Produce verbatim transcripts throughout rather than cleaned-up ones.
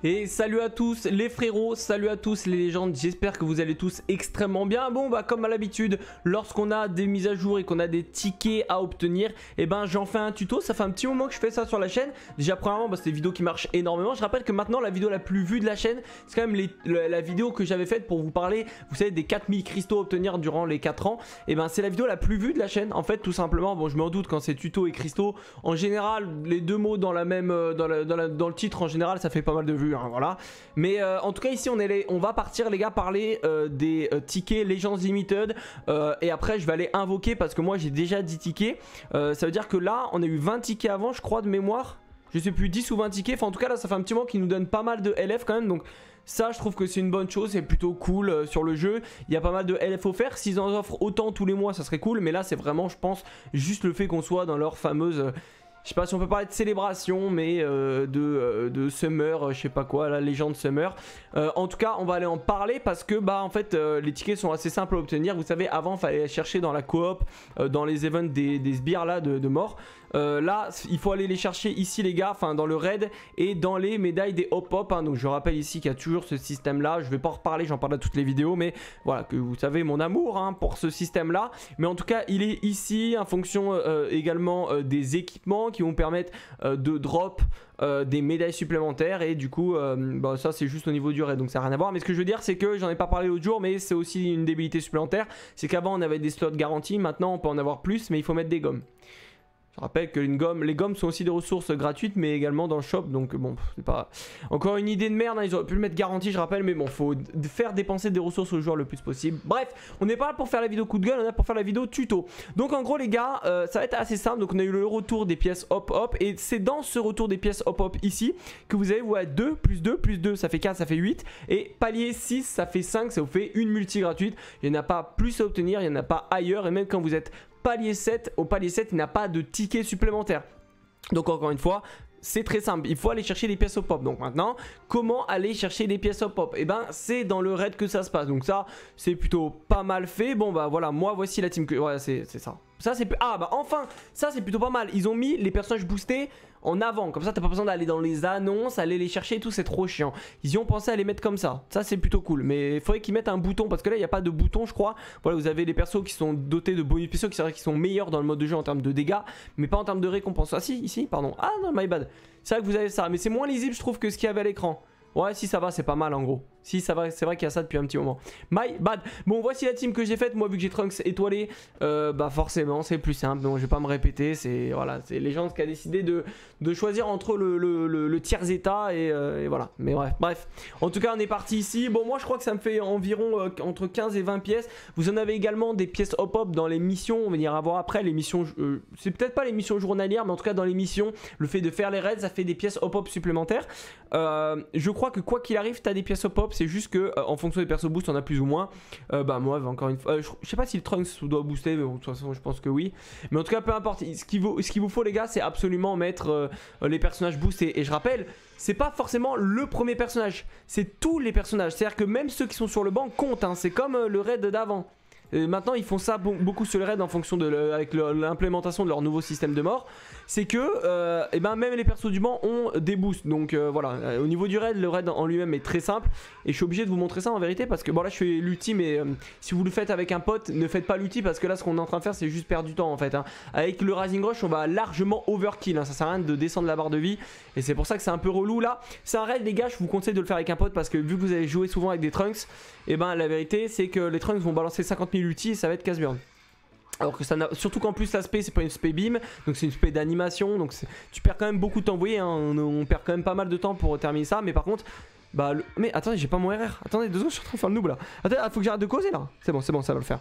Et salut à tous les frérots, salut à tous les légendes, j'espère que vous allez tous extrêmement bien. Bon bah comme à l'habitude, lorsqu'on a des mises à jour et qu'on a des tickets à obtenir, et eh ben j'en fais un tuto. Ça fait un petit moment que je fais ça sur la chaîne. Déjà premièrement bah, c'est des vidéos qui marchent énormément. Je rappelle que maintenant la vidéo la plus vue de la chaîne, c'est quand même les, la, la vidéo que j'avais faite pour vous parler, vous savez, des quatre mille cristaux à obtenir durant les quatre ans. Et eh ben c'est la vidéo la plus vue de la chaîne en fait, tout simplement. Bon je m'en doute, quand c'est tuto et cristaux, en général les deux mots dans, la même, dans, la, dans, la, dans le titre en général ça fait pas mal de vues hein, voilà. Mais euh, en tout cas ici on, est les, on va partir les gars parler euh, des euh, tickets Legends Limited euh, et après je vais aller invoquer parce que moi j'ai déjà dix tickets. euh, Ça veut dire que là on a eu vingt tickets avant je crois de mémoire. Je sais plus, dix ou vingt tickets. Enfin en tout cas là ça fait un petit moment qu'ils nous donnent pas mal de L F quand même. Donc ça je trouve que c'est une bonne chose, c'est plutôt cool euh, sur le jeu. Il y a pas mal de L F offerts. S'ils en offrent autant tous les mois ça serait cool. Mais là c'est vraiment je pense juste le fait qu'on soit dans leur fameuse... Euh, je sais pas si on peut parler de célébration, mais euh, de, euh, de Summer, euh, je sais pas quoi, la légende Summer. Euh, en tout cas, on va aller en parler parce que bah en fait euh, les tickets sont assez simples à obtenir. Vous savez, avant, il fallait chercher dans la coop, euh, dans les events des, des sbires là de, de mort. Euh, là, il faut aller les chercher ici les gars, enfin dans le raid et dans les médailles des hop hop. Hein. Donc je rappelle ici qu'il y a toujours ce système là. Je vais pas en reparler, j'en parle à toutes les vidéos, mais voilà que vous savez mon amour hein, pour ce système là. Mais en tout cas, il est ici en fonction euh, également euh, des équipements qui vont permettre euh, de drop euh, des médailles supplémentaires et du coup euh, bah, ça c'est juste au niveau du raid donc ça n'a rien à voir. Mais ce que je veux dire c'est que j'en ai pas parlé l'autre jour mais c'est aussi une débilité supplémentaire, c'est qu'avant on avait des slots garantis, maintenant on peut en avoir plus mais il faut mettre des gommes. Je rappelle que une gomme, les gommes sont aussi des ressources gratuites mais également dans le shop donc bon c'est pas encore une idée de merde hein, ils auraient pu le mettre garanti je rappelle mais bon faut faire dépenser des ressources aux joueurs le plus possible. Bref on n'est pas là pour faire la vidéo coup de gueule, on est là pour faire la vidéo tuto. Donc en gros les gars euh, ça va être assez simple. Donc on a eu le retour des pièces hop hop et c'est dans ce retour des pièces hop hop ici que vous avez vous à deux plus deux plus deux ça fait quatre ça fait huit et palier six ça fait cinq, ça vous fait une multi gratuite. Il n'y en a pas plus à obtenir, il n'y en a pas ailleurs et même quand vous êtes palier sept, au palier sept il n'y a pas de ticket supplémentaire. Donc encore une fois c'est très simple, il faut aller chercher des pièces au pop. Donc maintenant, comment aller chercher des pièces au pop? Et ben c'est dans le raid que ça se passe. Donc ça c'est plutôt pas mal fait. Bon bah voilà, moi voici la team que... Ouais c'est ça. Ça c'est... Ah bah enfin, ça c'est plutôt pas mal. Ils ont mis les personnages boostés en avant. Comme ça t'as pas besoin d'aller dans les annonces, aller les chercher et tout, c'est trop chiant. Ils y ont pensé à les mettre comme ça. Ça c'est plutôt cool. Mais il faudrait qu'ils mettent un bouton parce que là il n'y a pas de bouton je crois. Voilà vous avez les persos qui sont dotés de bonus spéciaux qui, qui sont meilleurs dans le mode de jeu en termes de dégâts. Mais pas en termes de récompense. Ah si, ici, pardon. Ah non, my bad. C'est vrai que vous avez ça. Mais c'est moins lisible je trouve que ce qu'il y avait à l'écran. Ouais si ça va c'est pas mal en gros. Si ça va c'est vrai qu'il y a ça depuis un petit moment. My bad. Bon voici la team que j'ai faite. Moi vu que j'ai Trunks étoilé euh, bah forcément c'est plus simple. Donc je vais pas me répéter. C'est voilà, c'est Legends qui a décidé de, de choisir entre le, le, le, le tiers état et, euh, et voilà. Mais bref, bref. En tout cas on est parti ici. Bon moi je crois que ça me fait environ euh, entre quinze et vingt pièces. Vous en avez également des pièces hop hop dans les missions. On va venir avoir après les missions euh, c'est peut-être pas les missions journalières mais en tout cas dans les missions le fait de faire les raids ça fait des pièces hop hop supplémentaires. euh, Je crois que quoi qu'il arrive t'as des pièces hop hop. C'est juste que euh, en fonction des persos boost on a plus ou moins. euh, Bah moi encore une fois euh, je, je sais pas si le Trunks doit booster mais bon, de toute façon je pense que oui. Mais en tout cas peu importe. Ce qu'il vous, ce qu'il vous faut les gars c'est absolument mettre euh, les personnages boostés. Et je rappelle c'est pas forcément le premier personnage, c'est tous les personnages. C'est à dire que même ceux qui sont sur le banc comptent hein. C'est comme euh, le raid d'avant. Et maintenant ils font ça beaucoup sur le raid en fonction de le, avec l'implémentation de leur nouveau système de mort. C'est que euh, et ben même les persos du banc ont des boosts. Donc euh, voilà, euh, au niveau du raid, le raid en lui-même est très simple. Et je suis obligé de vous montrer ça en vérité parce que bon là je fais l'ulti mais euh, si vous le faites avec un pote, ne faites pas l'ulti parce que là ce qu'on est en train de faire c'est juste perdre du temps en fait hein. Avec le Rising Rush on va largement overkill hein. Ça sert à rien de descendre la barre de vie. Et c'est pour ça que c'est un peu relou là. C'est un raid les gars, je vous conseille de le faire avec un pote parce que vu que vous avez joué souvent avec des Trunks, et ben la vérité c'est que les Trunks vont balancer cinquante mille ulti et ça va être casse-burn. Alors que ça n'a... Surtout qu'en plus la spé c'est pas une spé beam, donc c'est une spé d'animation, donc tu perds quand même beaucoup de temps. Vous voyez hein, on, on perd quand même pas mal de temps pour terminer ça. Mais par contre bah le... mais attendez j'ai pas mon R R. Attendez deux secondes je suis en train de faire le noob là. Attendez faut que j'arrête de causer là. C'est bon c'est bon ça va le faire.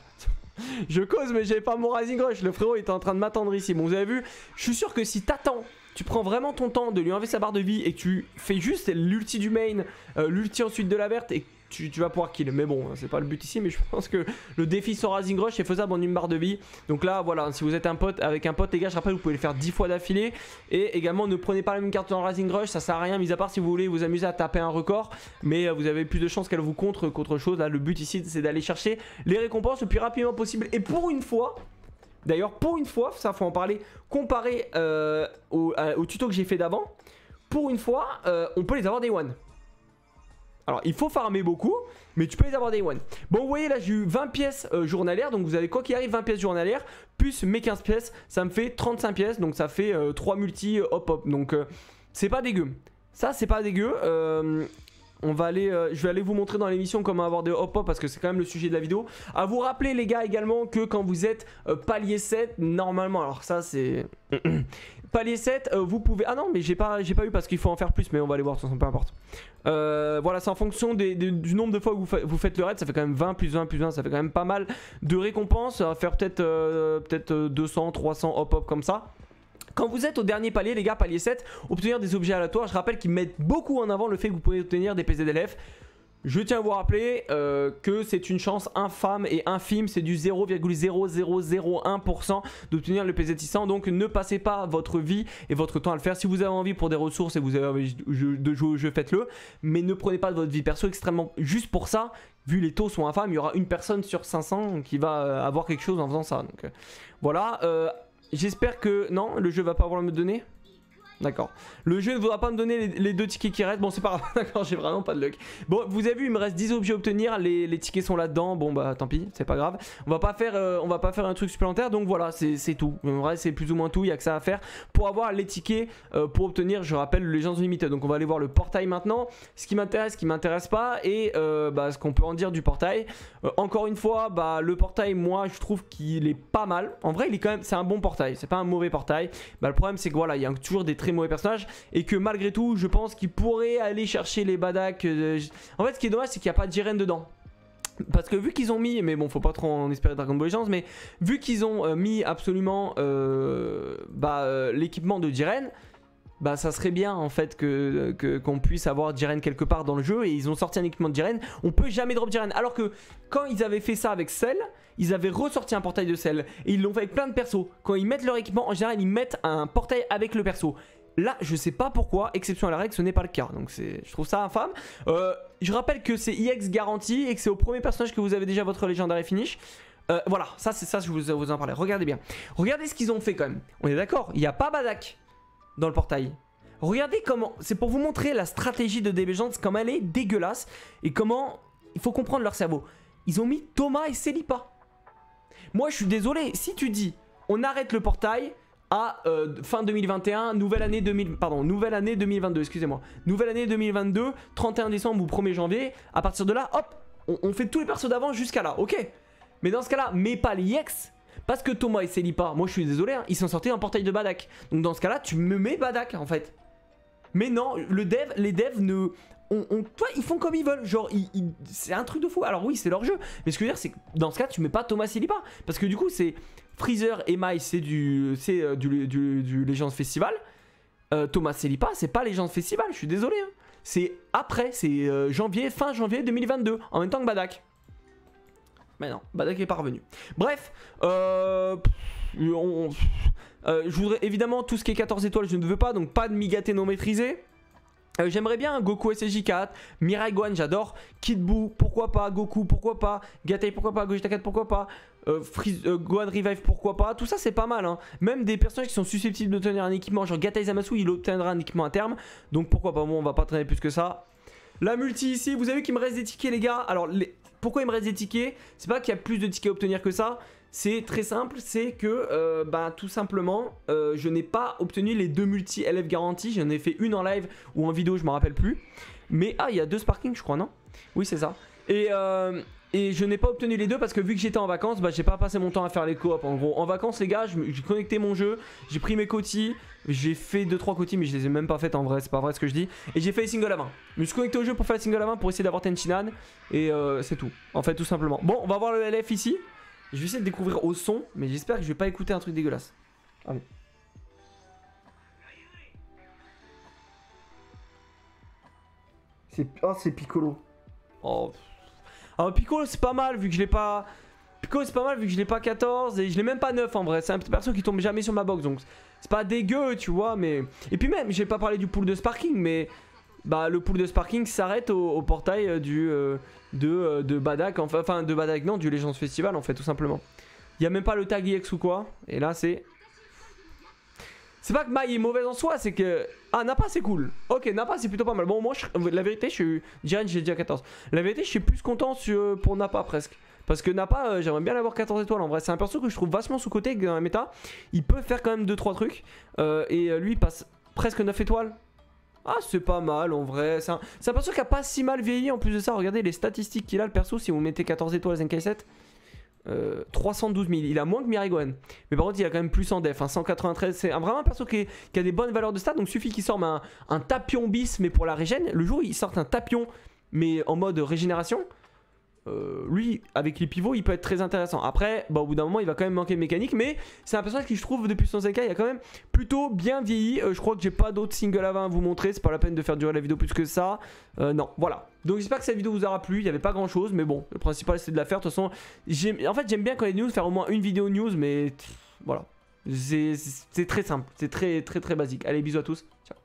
Je cause mais j'avais pas mon Rising Rush. Le frérot était en train de m'attendre ici. Bon vous avez vu, je suis sûr que si t'attends, tu prends vraiment ton temps de lui enlever sa barre de vie et que tu fais juste l'ulti du main, euh, l'ulti ensuite de la verte et Tu, tu vas pouvoir kill. Mais bon c'est pas le but ici. Mais je pense que le défi sur Rising Rush est faisable en une barre de vie. Donc là voilà, si vous êtes un pote avec un pote les gars, je rappelle vous pouvez le faire dix fois d'affilée. Et également ne prenez pas la même carte dans Rising Rush, ça sert à rien mis à part si vous voulez vous amuser à taper un record. Mais euh, vous avez plus de chances qu'elle vous contre qu'autre chose. Là le but ici c'est d'aller chercher les récompenses le plus rapidement possible. Et pour une fois, d'ailleurs pour une fois, ça faut en parler, comparé euh, au, à, au tuto que j'ai fait d'avant, pour une fois euh, on peut les avoir des one. Alors il faut farmer beaucoup, mais tu peux les avoir day one. Bon vous voyez là j'ai eu vingt pièces euh, journalières, donc vous avez quoi qu'il arrive vingt pièces journalières, plus mes quinze pièces, ça me fait trente-cinq pièces, donc ça fait euh, trois multi euh, hop hop, donc euh, c'est pas dégueu. Ça c'est pas dégueu, euh, on va aller, euh, je vais aller vous montrer dans l'émission comment avoir des hop hop parce que c'est quand même le sujet de la vidéo. À vous rappeler les gars également que quand vous êtes euh, palier sept, normalement, alors ça c'est... Palier sept, euh, vous pouvez... Ah non, mais j'ai pas, j'ai pas eu parce qu'il faut en faire plus, mais on va aller voir, de toute façon, peu importe. Euh, voilà, c'est en fonction des, des, du nombre de fois que vous, fa vous faites le raid, ça fait quand même vingt plus vingt plus vingt, ça fait quand même pas mal de récompenses. Ça va faire peut-être euh, peut-être deux cents, trois cents hop hop comme ça. Quand vous êtes au dernier palier, les gars, palier sept, obtenir des objets aléatoires, je rappelle qu'ils mettent beaucoup en avant le fait que vous pouvez obtenir des P Z D L F. Je tiens à vous rappeler euh, que c'est une chance infâme et infime, c'est du zéro virgule zéro zéro zéro un pour cent d'obtenir le P Z six cents, donc ne passez pas votre vie et votre temps à le faire. Si vous avez envie pour des ressources et vous avez envie de jouer au jeu, faites-le, mais ne prenez pas de votre vie perso extrêmement juste pour ça. Vu les taux sont infâmes, il y aura une personne sur cinq cents qui va avoir quelque chose en faisant ça. Donc euh, voilà, euh, j'espère que... Non, le jeu va pas vouloir me donner. D'accord. Le jeu ne voudra pas me donner les, les deux tickets qui restent. Bon, c'est pas grave. D'accord, j'ai vraiment pas de luck. Bon, vous avez vu, il me reste dix objets à obtenir. Les, les tickets sont là-dedans. Bon, bah tant pis, c'est pas grave. On va pas faire, euh, on va pas faire un truc supplémentaire. Donc voilà, c'est tout. En vrai, c'est plus ou moins tout. Il y a que ça à faire pour avoir les tickets euh, pour obtenir, je rappelle, le Legends Unlimited. Donc on va aller voir le portail maintenant. Ce qui m'intéresse, ce qui m'intéresse pas. Et euh, bah, ce qu'on peut en dire du portail. Euh, encore une fois, bah, le portail, moi, je trouve qu'il est pas mal. En vrai, il est quand même, c'est un bon portail. C'est pas un mauvais portail. Bah, le problème, c'est que voilà, il y a toujours des très mauvais personnages et que malgré tout je pense qu'il pourrait aller chercher les Badak. euh, en fait ce qui est dommage c'est qu'il n'y a pas de Jiren dedans parce que vu qu'ils ont mis, mais bon faut pas trop en espérer Dragon Ball Legends, mais vu qu'ils ont euh, mis absolument euh, bah, euh, l'équipement de Jiren, bah ça serait bien en fait que qu'on puisse avoir Jiren quelque part dans le jeu, et ils ont sorti un équipement de Jiren, on peut jamais drop Jiren, alors que quand ils avaient fait ça avec Cell, ils avaient ressorti un portail de Cell et ils l'ont fait avec plein de persos. Quand ils mettent leur équipement en général ils mettent un portail avec le perso. Là, je sais pas pourquoi, exception à la règle, ce n'est pas le cas. Donc je trouve ça infâme. Euh, je rappelle que c'est I X garanti et que c'est au premier personnage que vous avez déjà votre légendaire finish. Euh, voilà, ça c'est ça, je vous, vous en parlais. Regardez bien. Regardez ce qu'ils ont fait quand même. On est d'accord, il n'y a pas Badak dans le portail. Regardez comment, c'est pour vous montrer la stratégie de D B Legends, comme elle est dégueulasse. Et comment, il faut comprendre leur cerveau. Ils ont mis Thomas et Celipa. Moi je suis désolé, si tu dis, on arrête le portail... à euh, fin deux mille vingt et un, nouvelle année deux mille, pardon, nouvelle année deux mille vingt-deux, excusez-moi. Nouvelle année deux mille vingt-deux, trente et un décembre ou premier janvier. À partir de là, hop, on, on fait tous les persos d'avant jusqu'à là, ok. Mais dans ce cas-là, mets pas les X, parce que Thomas et Celipa, moi je suis désolé, hein, ils sont sortis en portail de Badak. Donc dans ce cas-là, tu me mets Badak en fait. Mais non, le dev, les devs ne... On, on, toi, ils font comme ils veulent, genre, ils, ils, c'est un truc de fou. Alors oui, c'est leur jeu, mais ce que je veux dire, c'est que dans ce cas, tu mets pas Thomas Celipa, parce que du coup, c'est Freezer et Mai, c'est du, c'est euh, du, du, du Legends Festival. Euh, Thomas Celipa, c'est pas Legends Festival, je suis désolé. Hein. C'est après, c'est euh, janvier, fin janvier deux mille vingt-deux, en même temps que Badak. Mais non, Badak est pas revenu. Bref, euh, on, euh, je voudrais évidemment tout ce qui est quatorze étoiles, je ne veux pas, donc pas de Migaté non maîtrisé. Euh, J'aimerais bien Goku S S J quatre, Mirai Gohan j'adore, Kid Buu pourquoi pas, Goku pourquoi pas, Gatei pourquoi pas, Gogeta quatre pourquoi pas, euh, Freeze, euh, Gohan Revive pourquoi pas, tout ça c'est pas mal hein. Même des personnages qui sont susceptibles d'obtenir un équipement, genre Gatei Zamasu il obtiendra un équipement à terme, donc pourquoi pas, bon on va pas traîner plus que ça. La multi ici, vous avez vu qu'il me reste des tickets les gars, alors les... pourquoi il me reste des tickets? C'est pas qu'il y a plus de tickets à obtenir que ça. C'est très simple, c'est que euh, bah, tout simplement euh, je n'ai pas obtenu les deux multi L F garanties. J'en ai fait une en live ou en vidéo, je me rappelle plus. Mais ah, il y a deux sparking je crois, non? Oui c'est ça. Et, euh, et je n'ai pas obtenu les deux parce que vu que j'étais en vacances, bah, j'ai pas passé mon temps à faire les coop. En gros en vacances les gars, j'ai connecté mon jeu, j'ai pris mes cotis, j'ai fait deux trois cotis mais je les ai même pas faites en vrai, c'est pas vrai ce que je dis. Et j'ai fait les singles à vingt. Je me suis connecté au jeu pour faire les singles à vingt pour essayer d'avoir Tenchinan. Et euh, c'est tout, en fait tout simplement. Bon on va voir le L F ici. Je vais essayer de découvrir au son, mais j'espère que je vais pas écouter un truc dégueulasse. Allez. C'est oh, c'est Piccolo. Oh. Alors Piccolo c'est pas mal vu que je l'ai pas. Piccolo c'est pas mal vu que je l'ai pas quatorze et je l'ai même pas neuf en vrai. C'est un petit perso qui tombe jamais sur ma box donc c'est pas dégueu tu vois mais. Et puis même j'ai pas parlé du pool de Sparking mais. Bah le pool de Sparking s'arrête au, au portail du euh, de, euh, de Badak, enfin, enfin de Badak non, du Legends Festival en fait tout simplement. Il n'y a même pas le tag I X ou quoi, et là c'est... C'est pas que Mai est mauvaise en soi, c'est que... Ah, Nappa c'est cool. Ok, Nappa c'est plutôt pas mal. Bon, moi, je... la vérité, je suis... Jiren, j'ai déjà quatorze. La vérité, je suis plus content sur... pour Nappa presque. Parce que Nappa, euh, j'aimerais bien l'avoir quatorze étoiles en vrai. C'est un perso que je trouve vachement sous-côté dans la méta. Il peut faire quand même deux trois trucs. Euh, et lui, il passe presque neuf étoiles. Ah, c'est pas mal en vrai. C'est un... un perso qui a pas si mal vieilli. En plus de ça, regardez les statistiques qu'il a, le perso. Si vous mettez quatorze étoiles Zenkai sept. Euh, trois cent douze mille, il a moins que Miragoen, mais par contre il a quand même plus en def, hein, cent quatre-vingt-treize, c'est un, vraiment un perso qui, est, qui a des bonnes valeurs de stats, donc suffit qu'il sorte un, un tapion bis mais pour la régène, le jour où il sort un tapion mais en mode régénération, euh, lui avec les pivots il peut être très intéressant. Après bah, au bout d'un moment il va quand même manquer de mécanique, mais c'est un personnage qui je trouve depuis son Zenkai il a quand même plutôt bien vieilli. euh, Je crois que j'ai pas d'autres singles à vingt à vous montrer, c'est pas la peine de faire durer la vidéo plus que ça. euh, Non voilà. Donc j'espère que cette vidéo vous aura plu, il n'y avait pas grand chose mais bon, le principal c'est de la faire. De toute façon, en fait j'aime bien quand les news, faire au moins une vidéo news, mais pff, voilà. C'est très simple, c'est très très très basique. Allez, bisous à tous, ciao.